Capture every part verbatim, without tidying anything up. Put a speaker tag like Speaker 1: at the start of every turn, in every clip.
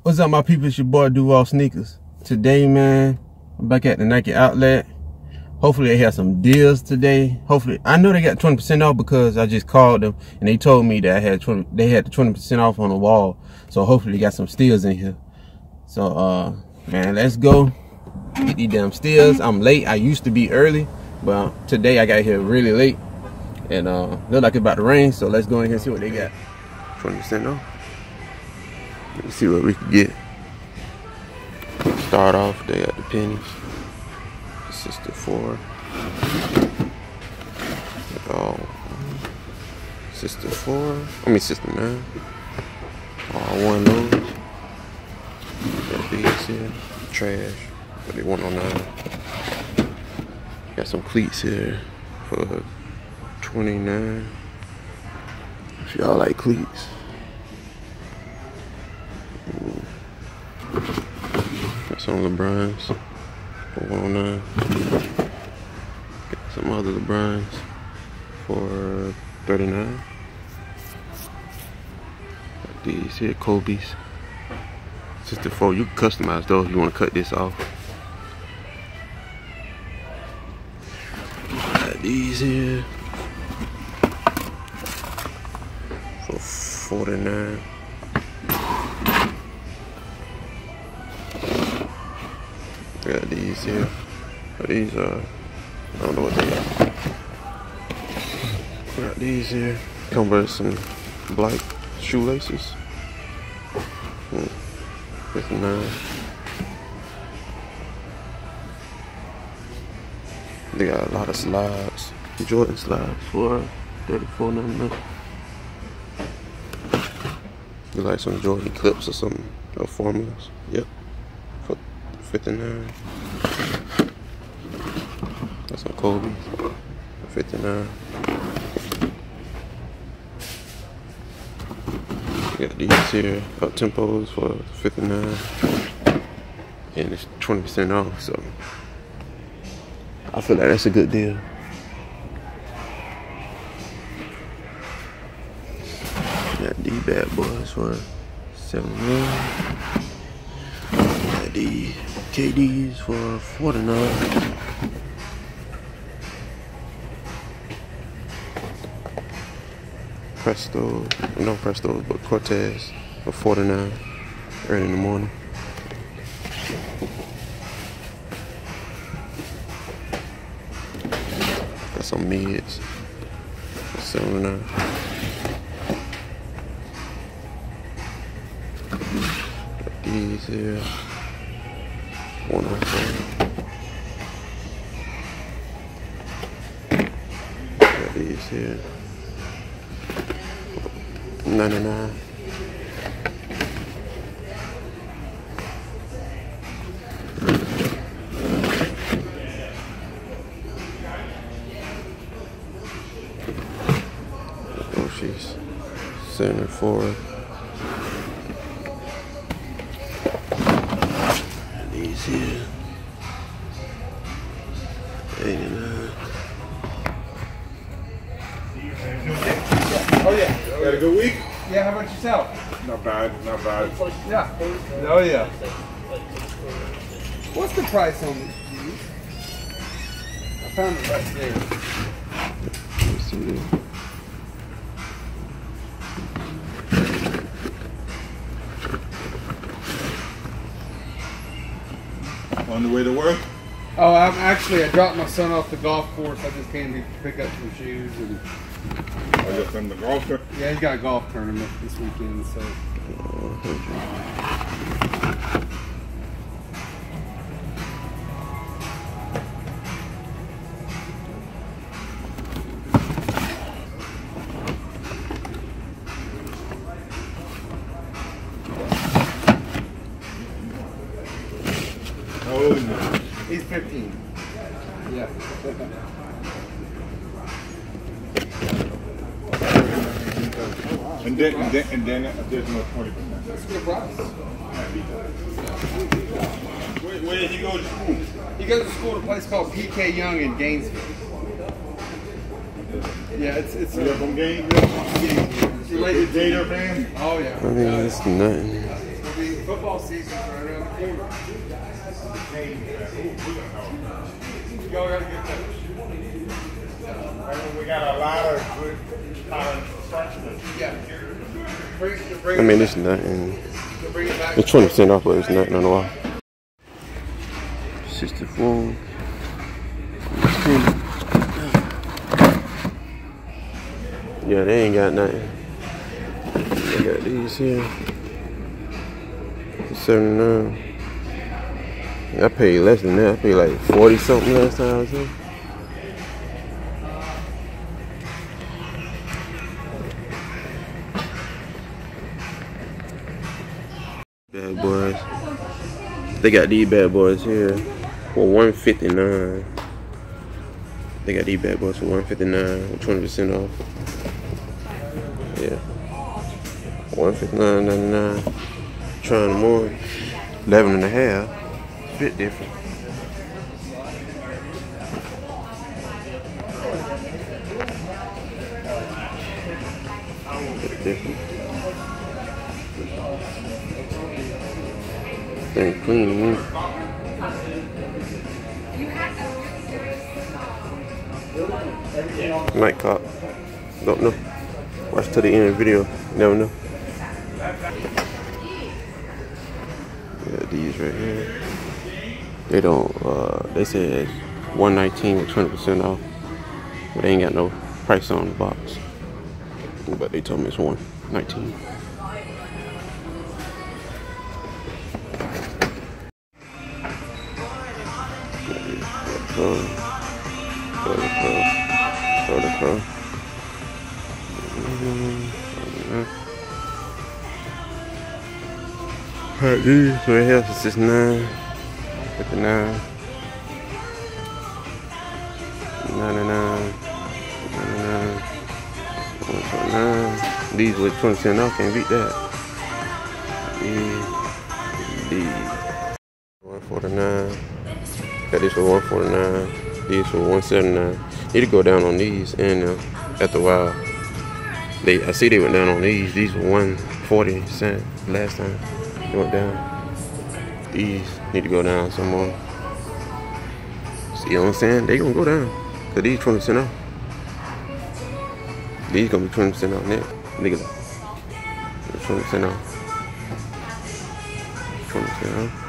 Speaker 1: What's up, my people? It's your boy Duval Sneakers. Today, man, I'm back at the Nike outlet. Hopefully they have some deals today. Hopefully, I know they got twenty percent off because I just called them and they told me that I had twenty, they had the twenty percent off on the wall. So hopefully they got some steals in here. So, uh, man, let's go get these damn steals. I'm late. I used to be early, but today I got here really late. And uh, look like it's about to rain, so let's go in here and see what they got. twenty percent off. Let's see what we can get. Start off, they got the pennies. Sister four. Oh, Sister four. I mean Sister nine. All one loads. Got these here. Trash. But they one oh nine. Got some cleats here for twenty-nine. If y'all like cleats. Got some LeBrons for one oh nine. Got some other LeBrons for thirty-nine. Got these here, Kobe's. Sister four, you can customize those if you want to cut this off. Got these here for forty-nine. Got these here. Oh, these are, I don't know what they are. Got these here. Converse and black shoelaces. Hmm. fifty-nine. They got a lot of slides. Jordan slides for thirty-four ninety-nine. You like some Jordan clips or something, or formulas. Yep. For fifty-nine. That's some Kobe. fifty-nine. Got these here, up tempos for fifty-nine. And it's twenty percent off, so I feel like that's a good deal. Got these bad boys for seventy-nine. Got these K Ds for forty-nine. Presto, no Presto, but Cortez for forty-nine. Early in the morning. Got some mids for seventy-nine. Got these here. one oh four. Got these here. ninety-nine. Oh, she's seventy-four. These here. eighty-nine.
Speaker 2: Oh yeah. Got a good week?
Speaker 3: Yeah, how about yourself?
Speaker 2: Not bad, not bad.
Speaker 3: Yeah. Oh yeah. What's the price on these? I found it right there.
Speaker 1: Let me see this.
Speaker 2: On the way to work?
Speaker 3: Oh, I'm actually, I dropped my son off the golf course. I just came to pick up some shoes. And
Speaker 2: I just in the golf trip.
Speaker 3: yeah, he's got a golf tournament this weekend, so.
Speaker 2: How old is he?
Speaker 3: He's fifteen. Yeah.
Speaker 2: And then, and then, and then there's no twenty percent.
Speaker 3: That's a good price.
Speaker 2: Where, where did he go to school?
Speaker 3: He goes to school at a place called P K Young in Gainesville. Yeah, it's it's.
Speaker 2: You're from Gainesville?
Speaker 3: It's related to
Speaker 2: Gator fan?
Speaker 3: Oh yeah.
Speaker 1: I mean, it's nothing.
Speaker 3: He'll be, Football season's right around the corner. Y'all gotta get that.
Speaker 2: We got a lot of good college freshmen.
Speaker 3: Yeah. Bring, bring
Speaker 1: I mean, it's nothing.
Speaker 3: bring it back.
Speaker 1: It's twenty percent off, but it's nothing on the wall. sixty-four. Yeah, they ain't got nothing. They got these here. seventy-nine. I paid less than that. I paid like forty something last time I was here. Bad boys. They got these bad boys here for one fifty-nine. They got these bad boys for one fifty-nine with twenty percent off. Yeah. one fifty-nine ninety-nine. Trying them on. eleven and a half. A bit different. A bit different. Thing clean to me. Night cop. Don't know. Watch till the end of the video. Never know. Yeah, these right here. They don't. Uh, they say it's one nineteen with twenty percent off, but they ain't got no price on the box. But they told me it's one nineteen. Pro, Soda Pro, Soda Pro. Alright, these right here for sixty-nine, fifty-nine, ninety-nine, ninety-nine, one twenty-nine. These with twenty percent off, can't beat that. These, these, one forty-nine. Got these for one forty-nine. These for one seventy-nine. Need to go down on these, and uh, after a while, they I see they went down on these. These were one forty cent last time. They went down. These need to go down some more. See what I'm saying? They gonna go down. Cause these twenty percent off. These gonna be twenty percent off next. Nigga, twenty percent off. twenty percent off.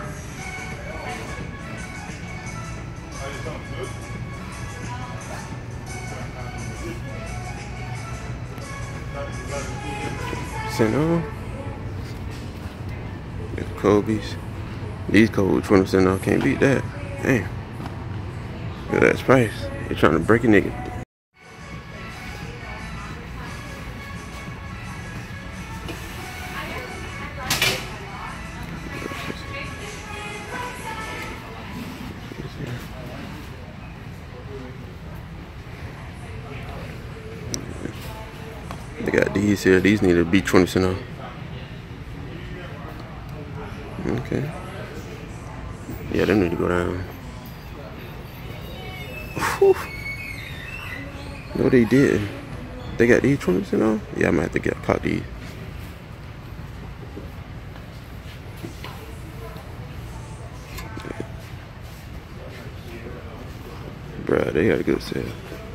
Speaker 1: Percent off. Got the Kobe's. These Kobe twenty percent off. Can't beat that. Damn. Look at that price. You're trying to break a nigga. They got these here. These need to be twenty percent off. Okay. Yeah, they need to go down. Whew. No, they did. They got these twenty percent off? Yeah, I might have to get caught these. Bruh, they got a good sale.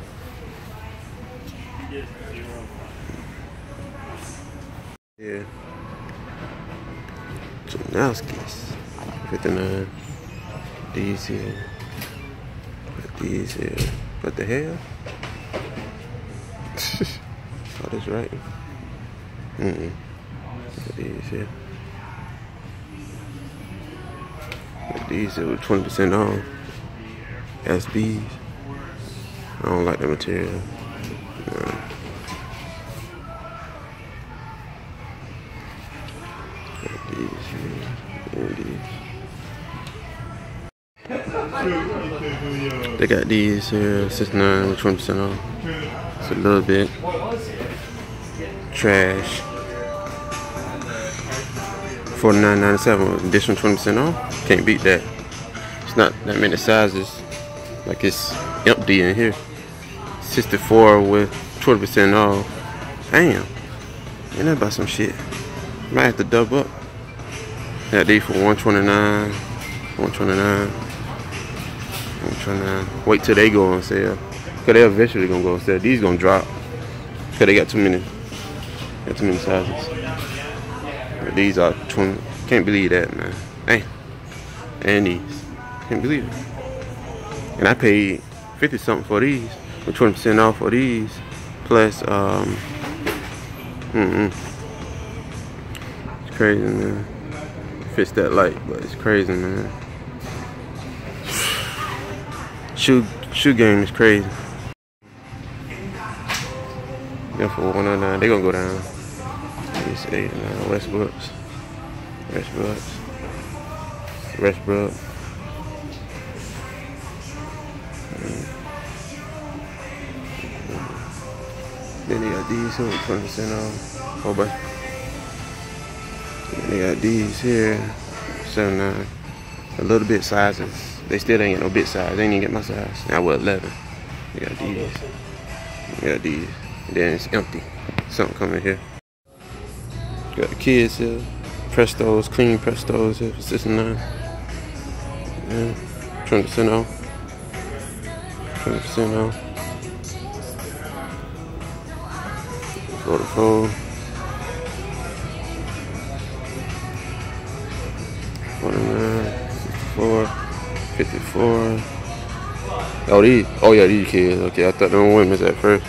Speaker 1: Yeah. Janowski's. fifty-nine. These here. Put these here. What the hell? Oh, that's right. Mm-mm. Put these here. Put these here with twenty percent off. S Bs. I don't like the material. No. They got these here, sixty-nine with twenty percent off. It's a little bit trash. forty-nine ninety-seven with additional twenty percent off. Can't beat that. It's not that many sizes. Like it's empty in here. sixty-four with twenty percent off. Damn. Ain't that about some shit? Might have to double up. Got these for one twenty-nine, one twenty-nine, one twenty-nine. Wait till they go on sale, cause they're eventually gonna go on sale. These gonna drop, cause they got too many, got too many sizes. But these are twenty. Can't believe that, man. Hey, and these, can't believe it. And I paid fifty something for these, with twenty percent off for these, plus um, mm-mm. It's crazy, man. Fits that light, but it's crazy, man. Shoe shoe game is crazy. Yeah, for one oh nine, they gonna go down. It's eight nine Westbrooks, Westbrooks, Westbrook. Then they got these here with twenty percent off. Oh, but they got these here, seven nine. A little bit sizes. They still ain't get no bit size. They ain't even get my size. Now we're eleven. They got these. They got these. And then it's empty. Something coming here. Got the kids here. Prestos, clean Prestos here for sixty-nine. Yeah. twenty percent off. twenty percent off. forty-four. forty-nine, sixty-four, fifty-four. Oh, these. Oh, yeah, these kids. Okay, I thought they were women's at first.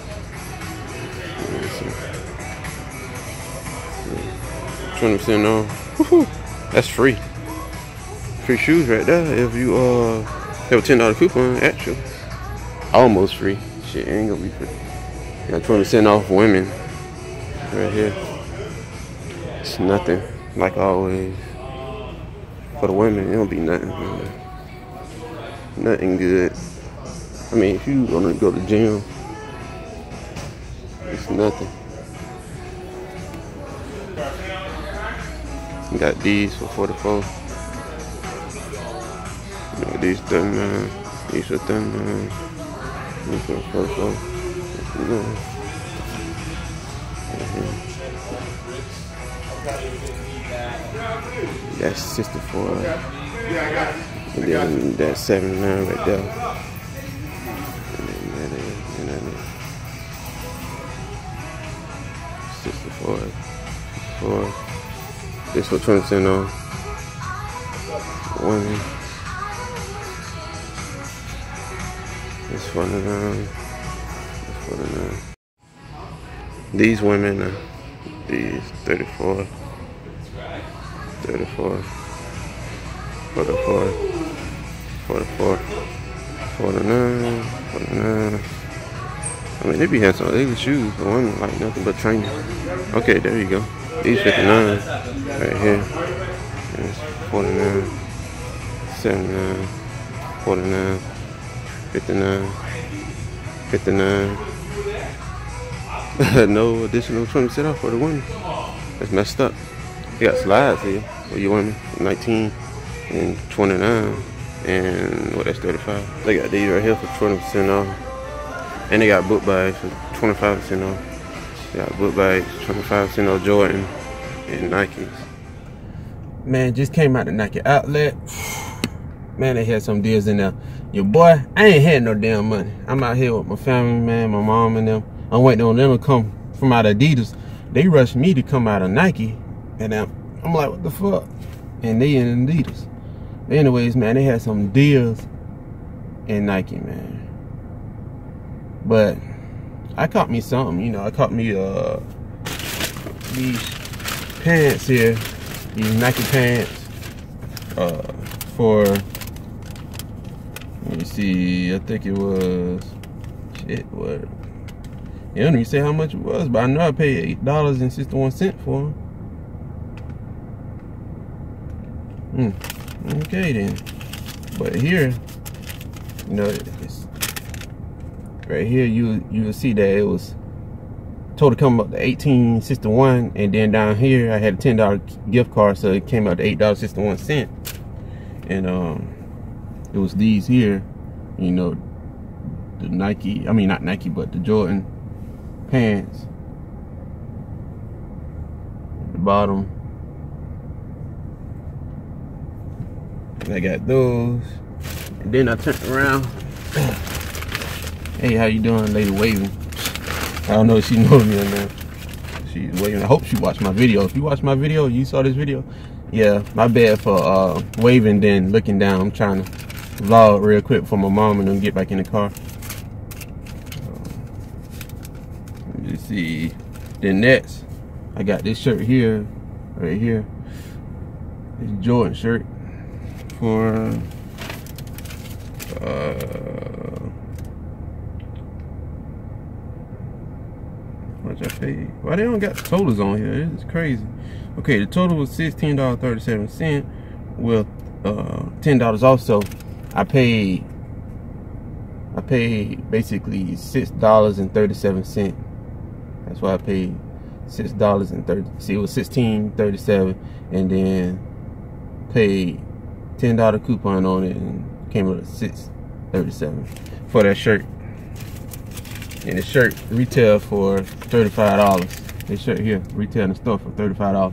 Speaker 1: twenty percent off. Woohoo! That's free. Free shoes right there. If you uh have a ten dollar coupon, actually. Almost free. Shit ain't gonna be free. Got twenty percent off women. Right here. It's nothing. Like always. For the women, it'll be nothing. Man. Nothing good. I mean, if you wanna go to the gym, it's nothing. You got these for forty-four. You got these thirty-nine. These for thirty-nine. These for forty-four. Mm-hmm. That's sixty-four. And then that's seventy-nine right there. And then that is, and that is sixty-four. Four. This for twenty percent off. One. This forty-nine. This forty-nine. These women are these thirty-four. thirty-four. forty-four. forty-four. forty-nine. forty-nine. I mean, they be having some ugly shoes for women, like nothing but training. Okay, there you go. These fifty-nine right here. There's forty-nine, seventy-nine, forty-nine, fifty-nine, fifty-nine. No additional twenty percent off for the women. That's messed up. You got slides here for you women, nineteen and twenty-nine, and what, that's thirty-five. They got these right here for twenty percent off. And they got book bags for twenty-five percent off. They got book bags, twenty-five percent off Jordan and Nikes. Man, just came out the Nike outlet. Man, they had some deals in there. Your boy, I ain't had no damn money. I'm out here with my family, man, my mom and them. I'm waiting on them to come from out of Adidas. They rushed me to come out of Nike. And I'm, I'm like, what the fuck? And they in Adidas. But anyways, man, they had some deals in Nike, man. But I caught me something, you know. I caught me uh these pants here, these Nike pants uh for, let me see, I think it was, shit, what? They don't even say how much it was, but I know I paid eight dollars and sixty-one cents for them. Hmm. Okay then. But here, you know, it's right here you you will see that it was total come up to eighteen sixty-one, and then down here I had a ten dollar gift card, so it came out to eight dollars and sixty-one cents. And um it was these here, you know, the Nike, I mean not Nike, but the Jordan pants. At the bottom, I got those. And then I turned around. Hey, how you doing, lady waving? I don't know if she knows me or not. She's waving. I hope she watched my video. If you watched my video, you saw this video. Yeah, my bad for uh, waving then looking down. I'm trying to vlog real quick for my mom and then get back in the car. Let me just see. Then next, I got this shirt here, right here. This Jordan shirt for uh, how much I paid? Why they don't got the totals on here? This is crazy. Okay, the total was sixteen dollars and thirty-seven cents with uh, ten dollars also. I paid I paid basically six dollars and thirty-seven cents. That's why I paid six dollars and thirty. See, it was sixteen thirty-seven, and then paid ten dollar coupon on it, and came with a six thirty-seven for that shirt. And the shirt retail for thirty-five dollars. This shirt here retail in the store for thirty-five dollars.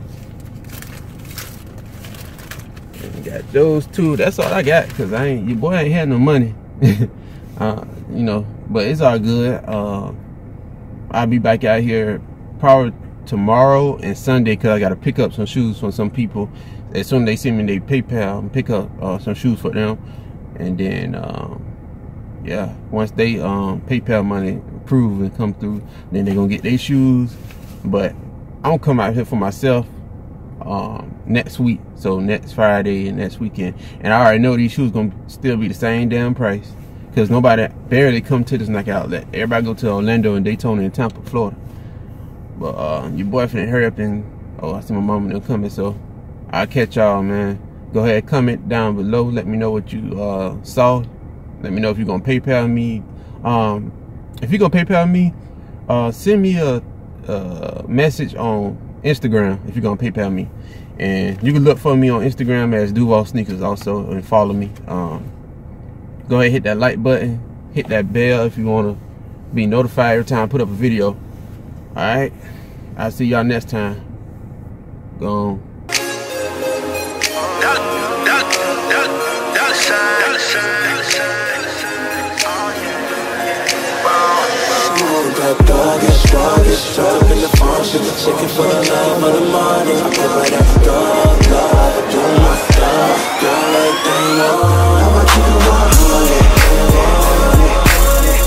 Speaker 1: And got those two. That's all I got, cause I ain't your boy ain't had no money. uh, you know, but it's all good. Uh, I'll be back out here probably tomorrow and Sunday, because I got to pick up some shoes from some people. As soon as they send me their PayPal, and pick up uh, some shoes for them. And then, um, yeah, once they um, PayPal money approve and come through, then they're going to get their shoes. But I'm going to come out here for myself um, next week. So next Friday and next weekend. And I already know these shoes going to still be the same damn price, because nobody barely come to this Nike outlet. Everybody go to Orlando and Daytona and Tampa, Florida. But uh, your boy finna hurry up and, oh, I see my mama and them coming, so I'll catch y'all, man. Go ahead, comment down below. Let me know what you uh, saw. Let me know if you're gonna PayPal me. Um, if you're gonna PayPal me, uh, send me a, a message on Instagram if you're gonna PayPal me. And you can look for me on Instagram as Duval Sneakers also, and follow me. Um, Go ahead, hit that like button, hit that bell if you want to be notified every time I put up a video. Alright, I'll see y'all next time. Go on.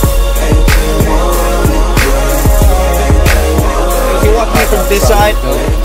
Speaker 4: From this side.